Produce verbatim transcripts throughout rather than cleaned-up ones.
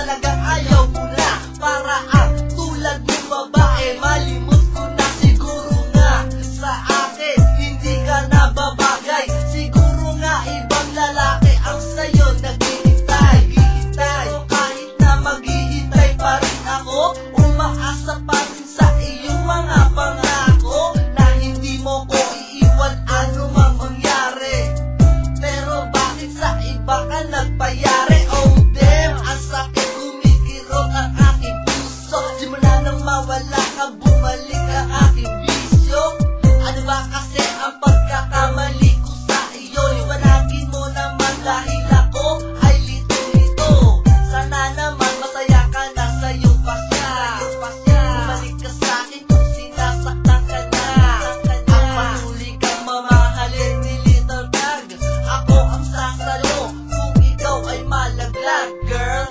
talagang ayaw mo na. Para ang tulad mong babae, malimot ko na siguro nga. Sa akin, hindi ka na babagay. Siguro nga ibang lalaki ang sa'yo naghihintay. Pero kahit na maghihintay pa rin ako, umaasa pa rin sa iyong mga pangako na hindi mo ko iiwan ano mang mangyari. Pero bakit sa iba ka nagpayari? Oh damn, ang sakit, kumikirot ang aking puso. Simula nang mawala ka, bumalik ang aking bisyo. Ano ba kasi ang pagkakamali ko sa iyo? Liwanagin mo naman dahil ako ay lito-lito. Sana naman masaya ka na sa iyong pasya. Bumalik ka sa akin kung sinasaktan ka na. Ang mahuli kang mamahalin ni Little Dog. Ako ang sasalo kung ikaw ay malaglag, girl.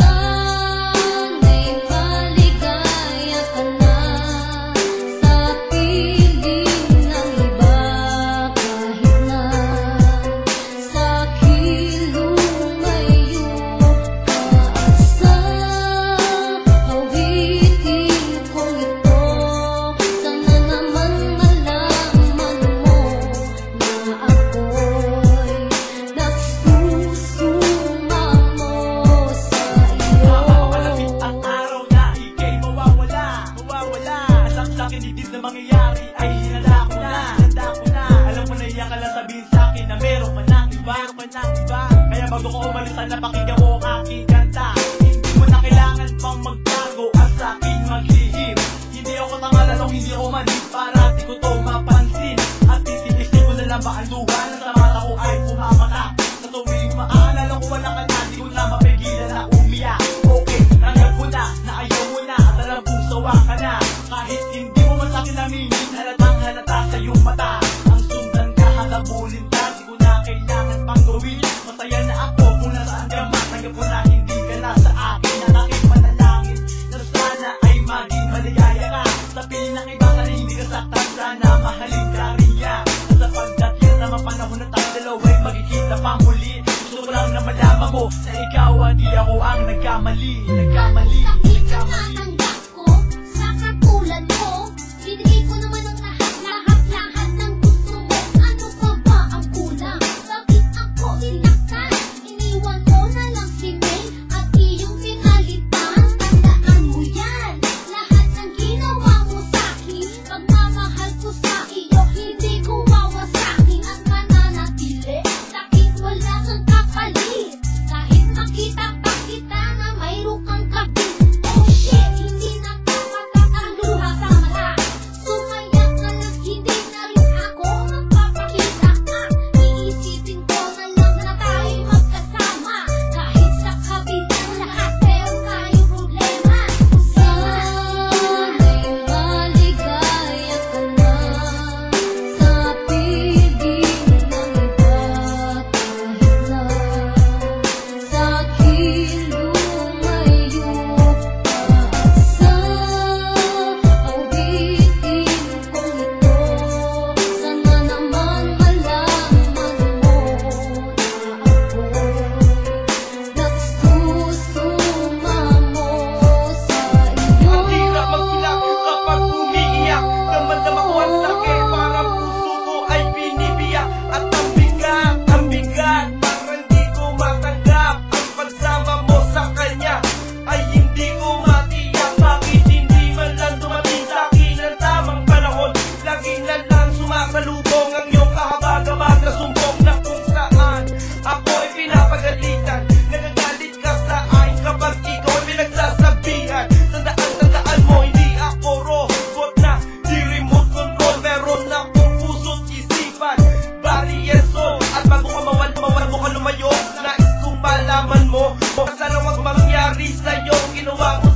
Hindi na mangyayari ay hinanda ko na, hinanda ko na. Alam mo na iyan ka lang sabihin sa'kin na meron pa ng iba, meron pa ng iba. Kaya bago ko umalis na pakinggan mo ang aking kanta. Hindi mo na kailangan pang magbago at sa'kin maglihim. Hindi ako tangalalong, hindi ako manis para di ko to mapansin. At titiisin ko na lang ba ang luha na sa mata ko ay pumamata. Sa tuwing maaalala ko wala ka na, di ko na mapigilan na umiyak. Okay, tanggap ko na, na ayaw mo na, at alam kong sawa ka na. Kahit hindi akin namingin, halatang halata sa iyong mata. Ang sundan ka, halabulin ka, di ko na kailangan pang gawin. Masaya na ako kung nasaan ka man. Tanggap ko na hindi ka na sa akin. Ang aking manalangin na sana ay maging maligaya ka. Sa piling ng iba ka hindi ka saktan, sana mahalin ka rin niya. Sa pagkat yan naman panahon na tayo dalawa'y magkikita pa muli. Gusto ko lang na malaman mo na ikaw hindi ako ang nagkamali. Nagkamali, nagkamali. Binigay ko naman ang lahat, lahat, lahat ng gusto mo. Ano pa ba ang kulang? Bakit ako inaktan? Iniwan ko na lang si May at iyong pinalitan. Tandaan mo yan, lahat ng ginawa mo sa'kin. Pagmamahal ko sa iyo, hindi ko wawasakin. Ang mananatili, sakit wala kang kapalit. Kahit makita pa kita na mayroon kang kabit. Oh shit, hindi na kamatak ang luha sa mata. Sumayak ka lang, hindi na rin ako magpapakita ka. Iisipin ko na lang na tayo'y magkasama. Kahit sa kabilang lahat, meron tayong problema. Sana'y maligaya ka na sa piling ng iba. Kahit na sa kilong ngayon paasa. Awitin ko ito, sana naman malaman mo na ako'y nagsusumamo sa iyo. Ang hirap magsilak kapag umiiyak. Damdam ko ang sakit, parang puso ko ay binibiyak. At ang bigat, ang bigat, parang di ko matanggap. Ang pagsama mo sa kanya ay hindi ko matiyak. Bakit hindi man lang dumating sa akin ang tamang panahon? Lagi na lang sumasalubong ang iyong kahabag-habag na sumbong na kung saan ako ay pinapagalitan. Nagagalit ka sa akin kapag ikaw ay pinagsasabihan. Tandaan, tandaan mo, hindi ako robot na di remote control. Meron akong puso't isipan, baryeso. At bago ka mawal, mawal mo ka lumayo, nais kong malaman mo kung sana wag mangyari sa'yo ginawa ko